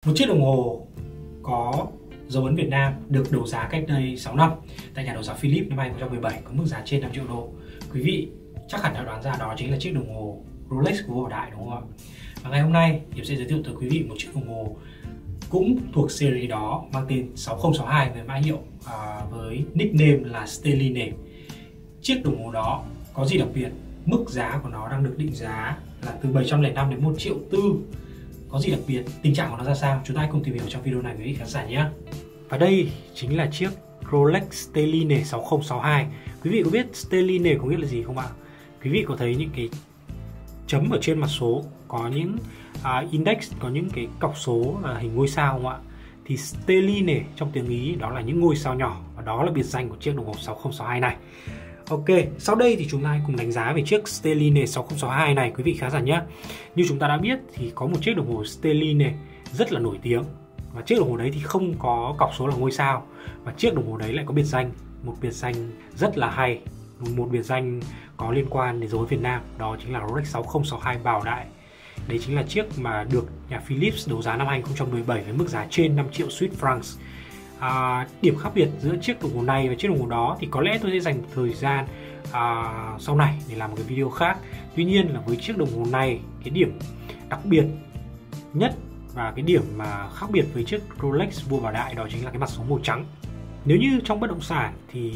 Một chiếc đồng hồ có dấu ấn Việt Nam được đấu giá cách đây 6 năm tại nhà đấu giá Philips năm 2017 có mức giá trên 5 triệu đô. Quý vị chắc hẳn đã đoán ra đó chính là chiếc đồng hồ Rolex của vua Bảo Đại, đúng không ạ? Và ngày hôm nay Hiệp sẽ giới thiệu tới quý vị một chiếc đồng hồ cũng thuộc series đó mang tên 6062 với mã hiệu với nickname là Stelline. Chiếc đồng hồ đó có gì đặc biệt? Mức giá của nó đang được định giá là từ 705 đến 1 triệu tư. Có gì đặc biệt? Tình trạng của nó ra sao? Chúng ta hãy cùng tìm hiểu trong video này quý vị khán giả nhé. Và đây chính là chiếc Rolex Stelline 6062. Quý vị có biết Stelline có nghĩa là gì không ạ? Quý vị có thấy những cái chấm ở trên mặt số có những index, có những cái cọc số là hình ngôi sao không ạ? Thì Stelline trong tiếng Ý đó là những ngôi sao nhỏ, và đó là biệt danh của chiếc đồng hồ 6062 này. Ok, sau đây thì chúng ta hãy cùng đánh giá về chiếc Stelline 6062 này quý vị khán giả nhé. Như chúng ta đã biết thì có một chiếc đồng hồ Stelline rất là nổi tiếng, và chiếc đồng hồ đấy thì không có cọc số là ngôi sao, và chiếc đồng hồ đấy lại có biệt danh, một biệt danh rất là hay, một biệt danh có liên quan đến dấu ấn Việt Nam, đó chính là Rolex 6062 Bảo Đại. Đấy chính là chiếc mà được nhà Philips đấu giá năm 2017 với mức giá trên 5 triệu Swiss francs. Điểm khác biệt giữa chiếc đồng hồ này và chiếc đồng hồ đó thì có lẽ tôi sẽ dành thời gian sau này để làm một cái video khác. Tuy nhiên là với chiếc đồng hồ này, cái điểm đặc biệt nhất và cái điểm mà khác biệt với chiếc Rolex vua Bảo Đại đó chính là cái mặt số màu trắng. Nếu như trong bất động sản thì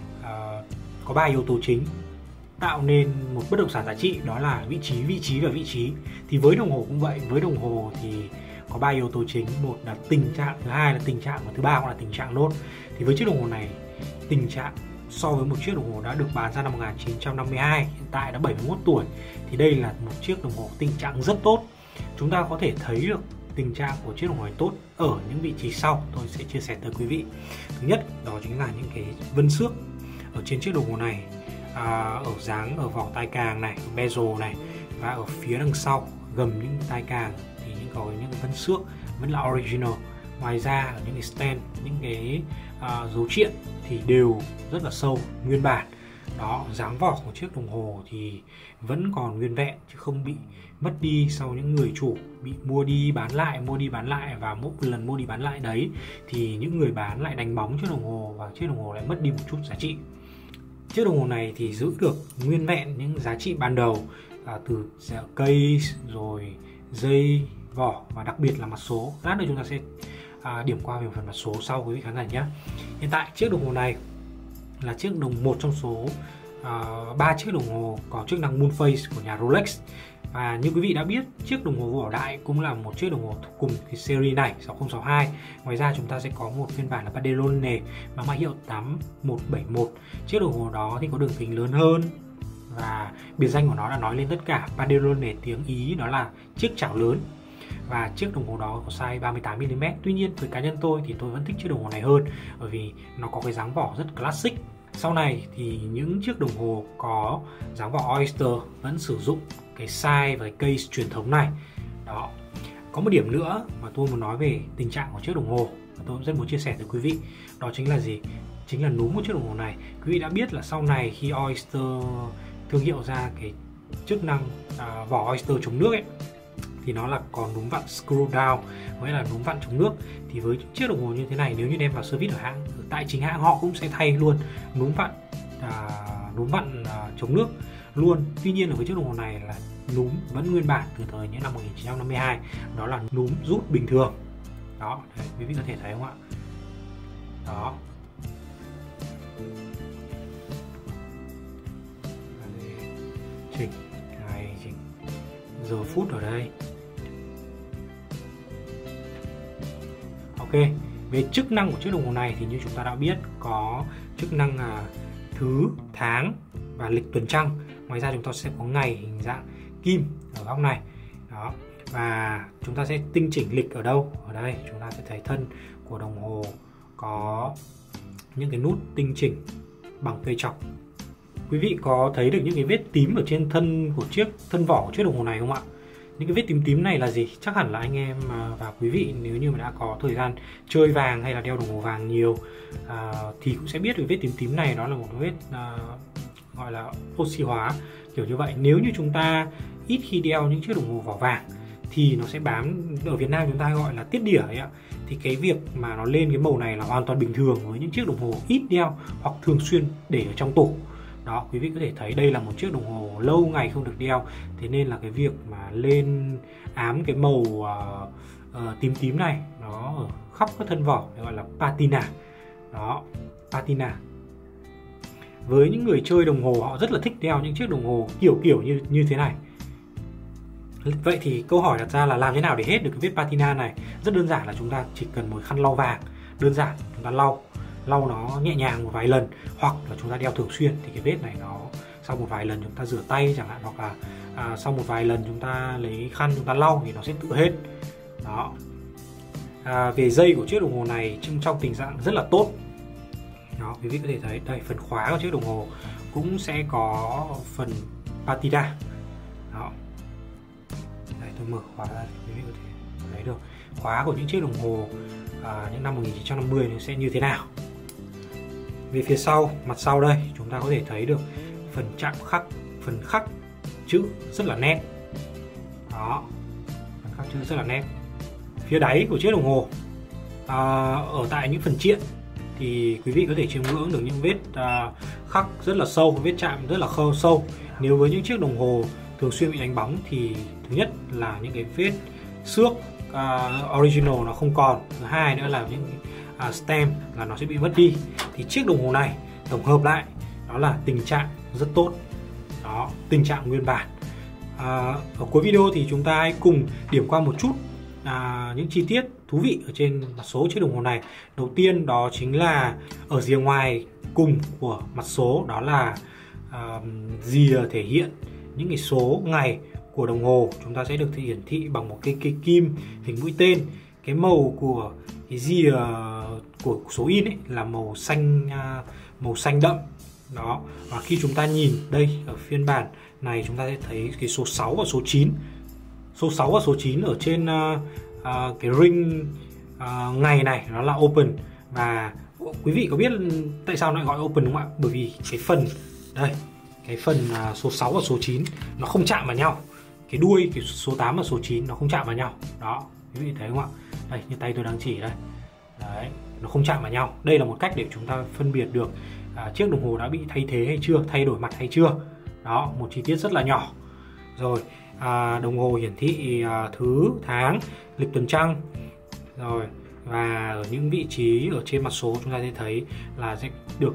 có 3 yếu tố chính tạo nên một bất động sản giá trị, đó là vị trí và vị trí. Thì với đồng hồ cũng vậy, với đồng hồ thì có 3 yếu tố chính, một là tình trạng, thứ hai là tình trạng, và thứ ba cũng là tình trạng nốt. Thì với chiếc đồng hồ này, tình trạng so với một chiếc đồng hồ đã được bán ra năm 1952, hiện tại đã 71 tuổi, thì đây là một chiếc đồng hồ tình trạng rất tốt. Chúng ta có thể thấy được tình trạng của chiếc đồng hồ này tốt ở những vị trí sau tôi sẽ chia sẻ tới quý vị. Thứ nhất đó chính là những cái vân xước ở trên chiếc đồng hồ này, ở dáng, ở vỏ tai càng này, bezel này, và ở phía đằng sau gầm những tai càng thì có những vân xước vẫn là original. Ngoài ra ở những cái stand, những cái dấu triện thì đều rất là sâu, nguyên bản. Đó, dáng vỏ của chiếc đồng hồ thì vẫn còn nguyên vẹn chứ không bị mất đi sau những người chủ bị mua đi bán lại, và mỗi lần mua đi bán lại đấy thì những người bán lại đánh bóng chiếc đồng hồ và chiếc đồng hồ lại mất đi một chút giá trị. Chiếc đồng hồ này thì giữ được nguyên vẹn những giá trị ban đầu từ cây rồi dây, vỏ, và đặc biệt là mặt số. Lát nữa chúng ta sẽ điểm qua về phần mặt số sau quý vị khán giả nhé. Hiện tại chiếc đồng hồ này là chiếc một trong số 3 chiếc đồng hồ có chức năng moon phase của nhà Rolex. Và như quý vị đã biết, chiếc đồng hồ vua Bảo Đại cũng là một chiếc đồng hồ cùng cái series này 6062. Ngoài ra chúng ta sẽ có một phiên bản là Padellone mang mã hiệu 8171. Chiếc đồng hồ đó thì có đường kính lớn hơn, và biệt danh của nó đã nói lên tất cả. Padellone tiếng Ý đó là chiếc chảo lớn, và chiếc đồng hồ đó có size 38mm. Tuy nhiên với cá nhân tôi thì tôi vẫn thích chiếc đồng hồ này hơn, bởi vì nó có cái dáng vỏ rất classic. Sau này thì những chiếc đồng hồ có dáng vỏ Oyster vẫn sử dụng cái size và cái case truyền thống này. Đó. Có một điểm nữa mà tôi muốn nói về tình trạng của chiếc đồng hồ, và tôi rất muốn chia sẻ với quý vị. Đó chính là gì? Chính là núm của chiếc đồng hồ này. Quý vị đã biết là sau này khi Oyster thương hiệu ra cái chức năng vỏ Oyster chống nước ấy, thì nó là còn núm vặn screw down, nghĩa là núm vặn chống nước. Thì với chiếc đồng hồ như thế này, nếu như đem vào service ở hãng, tại chính hãng họ cũng sẽ thay luôn núm vặn chống nước luôn. Tuy nhiên là với chiếc đồng hồ này là núm vẫn nguyên bản từ thời những năm 1952, đó là núm rút bình thường. Đó, đấy, quý vị có thể thấy không ạ? Đó. Chỉnh ngày, chỉnh giờ phút ở đây. Ok, về chức năng của chiếc đồng hồ này thì như chúng ta đã biết có chức năng thứ, tháng và lịch tuần trăng. Ngoài ra chúng ta sẽ có ngày hình dạng kim ở góc này. Đó. Và chúng ta sẽ tinh chỉnh lịch ở đâu? Ở đây chúng ta sẽ thấy thân của đồng hồ có những cái nút tinh chỉnh bằng cây chọc. Quý vị có thấy được những cái vết tím ở trên thân vỏ của chiếc đồng hồ này không ạ? Những cái vết tím tím này là gì? Chắc hẳn là anh em và quý vị nếu như mà đã có thời gian chơi vàng hay là đeo đồng hồ vàng nhiều thì cũng sẽ biết được vết tím tím này đó là một vết gọi là oxy hóa kiểu như vậy. Nếu như chúng ta ít khi đeo những chiếc đồng hồ vỏ vàng thì nó sẽ bám, ở Việt Nam chúng ta gọi là tiết đỉa ấy ạ. Thì cái việc mà nó lên cái màu này là hoàn toàn bình thường với những chiếc đồng hồ ít đeo hoặc thường xuyên để ở trong tủ. Đó, quý vị có thể thấy đây là một chiếc đồng hồ lâu ngày không được đeo, thế nên là cái việc mà lên ám cái màu tím tím này nó ở khắp các thân vỏ gọi là patina. Đó, patina. Với những người chơi đồng hồ, họ rất là thích đeo những chiếc đồng hồ kiểu như thế này. Vậy thì câu hỏi đặt ra là làm thế nào để hết được cái vết patina này? Rất đơn giản là chúng ta chỉ cần một khăn lau vàng đơn giản, chúng ta lau nó nhẹ nhàng một vài lần, hoặc là chúng ta đeo thường xuyên thì cái vết này nó sau một vài lần chúng ta rửa tay chẳng hạn, hoặc là sau một vài lần chúng ta lấy khăn chúng ta lau thì nó sẽ tự hết. Đó. Về dây của chiếc đồng hồ này trong tình trạng rất là tốt. Đó, quý vị có thể thấy đây, phần khóa của chiếc đồng hồ cũng sẽ có phần patina. Đó. Đây, tôi mở khóa ra, quý vị có thể thấy được khóa của những chiếc đồng hồ những năm 1950 nó sẽ như thế nào. Về phía sau, mặt sau đây chúng ta có thể thấy được phần chạm khắc, phần khắc chữ rất là nét. Đó, phần khắc chữ rất là nét. Phía đáy của chiếc đồng hồ, ở tại những phần triện thì quý vị có thể chiêm ngưỡng được những vết khắc rất là sâu, vết chạm rất là sâu. Nếu với những chiếc đồng hồ thường xuyên bị đánh bóng thì thứ nhất là những cái vết xước original nó không còn, thứ hai nữa là những stem là nó sẽ bị mất đi. Thì chiếc đồng hồ này tổng hợp lại đó là tình trạng rất tốt. Đó, tình trạng nguyên bản. Ở cuối video thì chúng ta hãy cùng điểm qua một chút những chi tiết thú vị ở trên mặt số chiếc đồng hồ này. Đầu tiên đó chính là ở rìa ngoài cùng của mặt số, đó là rìa thể hiện những cái số ngày của đồng hồ chúng ta sẽ được hiển thị bằng một cái kim hình mũi tên. Cái màu của cái rìa của số in ấy là màu xanh đậm. Đó, và khi chúng ta nhìn đây ở phiên bản này chúng ta sẽ thấy cái số 6 và số 9. Số 6 và số 9 ở trên cái ring ngày này nó là open. Và quý vị có biết tại sao lại gọi open không ạ? Bởi vì cái phần đây, cái phần số 6 và số 9 nó không chạm vào nhau. Cái đuôi cái số 8 và số 9 nó không chạm vào nhau. Đó, quý vị thấy không ạ? Đây, như tay tôi đang chỉ đây. Đấy, nó không chạm vào nhau. Đây là một cách để chúng ta phân biệt được chiếc đồng hồ đã bị thay thế hay chưa, thay đổi mặt hay chưa. Đó, một chi tiết rất là nhỏ. Rồi, đồng hồ hiển thị thứ, tháng, lịch tuần trăng. Rồi, và ở những vị trí ở trên mặt số chúng ta sẽ thấy là sẽ được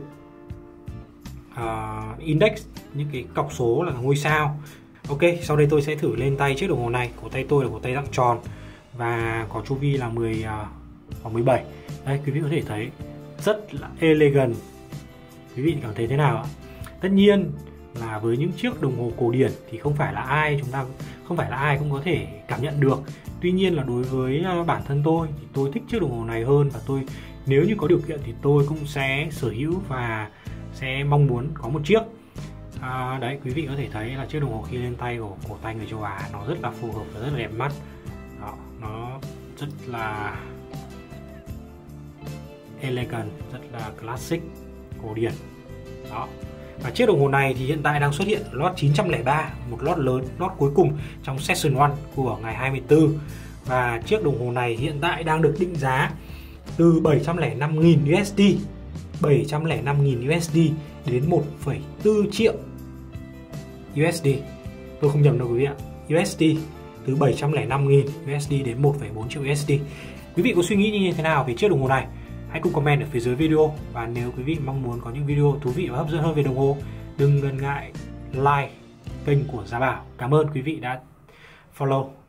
index, những cái cọc số là ngôi sao. Ok, sau đây tôi sẽ thử lên tay chiếc đồng hồ này. Cổ tay tôi là cổ tay dạng tròn và có chu vi là 10 hoặc 17. Đây, quý vị có thể thấy rất là elegant. Quý vị cảm thấy thế nào ạ? Tất nhiên là với những chiếc đồng hồ cổ điển thì không phải là ai cũng có thể cảm nhận được. Tuy nhiên là đối với bản thân tôi thì tôi thích chiếc đồng hồ này hơn, và tôi nếu như có điều kiện thì tôi cũng sẽ sở hữu và sẽ mong muốn có một chiếc. Đấy, quý vị có thể thấy là chiếc đồng hồ khi lên tay của cổ tay người châu Á nó rất là phù hợp và rất là đẹp mắt. Đó, nó rất là elegant, rất là classic, cổ điển. Đó. Và chiếc đồng hồ này thì hiện tại đang xuất hiện lót 903, một lót lớn, lót cuối cùng trong Session 1 của ngày 24. Và chiếc đồng hồ này hiện tại đang được định giá từ 705.000 USD 705.000 USD đến 1,4 triệu USD. Tôi không nhầm đâu quý vị ạ. USD từ 705.000 USD đến 1,4 triệu USD. Quý vị có suy nghĩ như thế nào về chiếc đồng hồ này? Hãy cùng comment ở phía dưới video. Và nếu quý vị mong muốn có những video thú vị và hấp dẫn hơn về đồng hồ, đừng ngần ngại like kênh của Gia Bảo. Cảm ơn quý vị đã follow.